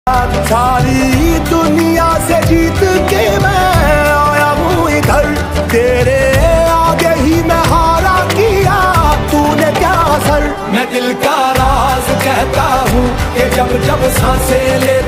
सारी दुनिया से जीत के मैं आया हूँ इधर, तेरे आगे ही मैं हारा किया, तूने क्या असर। मैं दिल का राज कहता हूँ कि जब जब सांसें ले